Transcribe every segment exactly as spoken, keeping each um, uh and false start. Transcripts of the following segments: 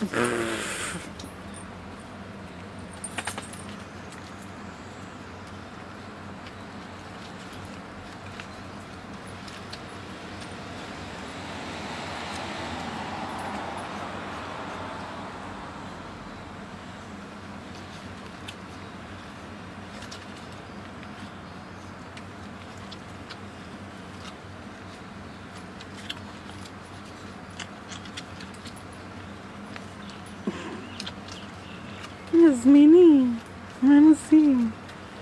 יזמיני, מה הם עושים?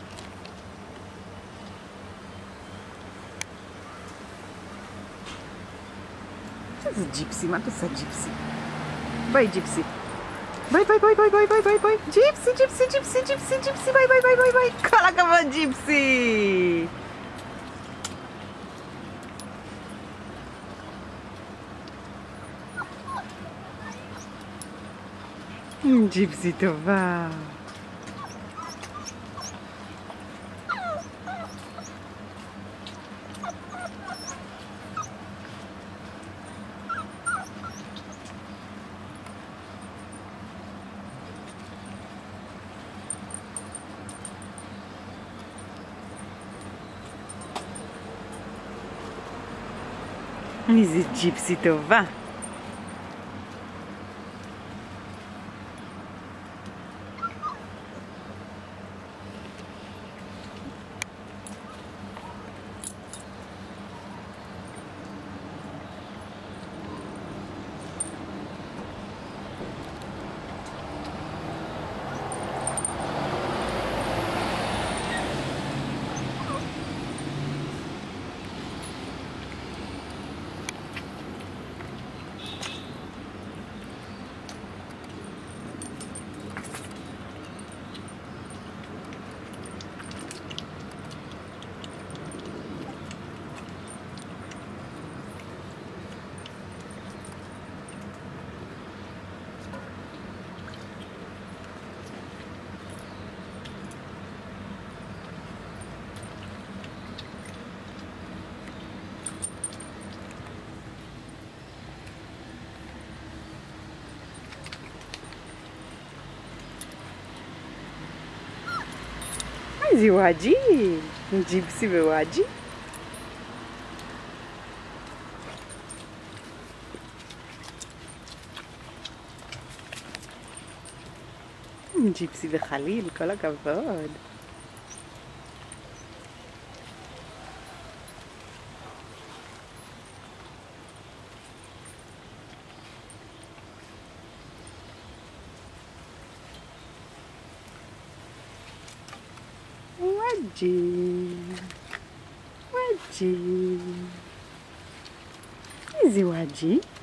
איזה ג'יפסי, מה את עושה ג'יפסי? ביי ג'יפסי. ביי ביי ביי ביי ביי ביי ביי ביי. ג'יפסי ג'יפסי ג'יפסי ג'יפסי ג'יפסי ביי ביי ביי ביי ביי. כל הכבוד ג'יפסי. ג'יפסי טובה. איזה ג'יפסי טובה. איזה וואג'י, ג'יפסי ווואג'י. ג'יפסי וחליל, כל הכבוד. וואג'י, וואג'י. איזה וואג'י.